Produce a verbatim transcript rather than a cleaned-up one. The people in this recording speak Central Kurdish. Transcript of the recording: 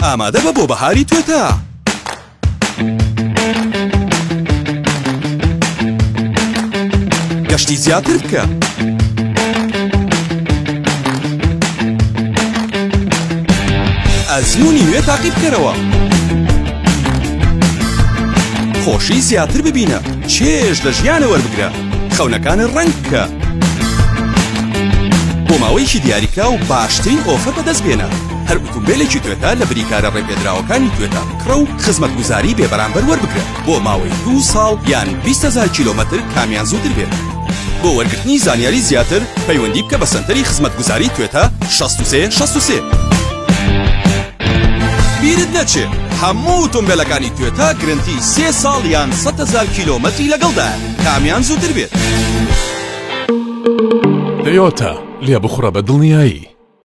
ئامادە بە بۆ بەهاری توێتە. گەشتی زیاتر بکە. ئەزمموی نوێ تاقی بکەرەوە. خۆشی زیاتر ببینە. چێژ لە ژیانە وەربگرە. خەونەکانت ڕەنگ بکە. بۆ ماوەیەکی دیاریکرا و باشترین ئۆفەر بەدەست بێنە. هەر ئۆتۆمبیلێکی توێتە لە بریکارە ڕێپێدراوەکانی توێتە بکڕە و خزمەتگوزاری بێبەرامبەر وەربگرە بۆ ماوەی دوو ساڵ یان بیست هەزار کیلۆمەتر کامیان زووتر بێت. بۆ وەرگرتنی زانیاری زیاتر پەیوەندی بکە بە سەنتەری خزمەتگوزاری توێتە شەست و سێ شەست و سێ. بیرت نەچێ هەموو ئۆتۆمبیلەکانی توێتە گرنتی سێ ساڵ یان سەد هەزار کیلۆمەتری لەگەڵدایە کامیان زووتر بێت. توێتە لێ بخڕە بە دڵنیایی.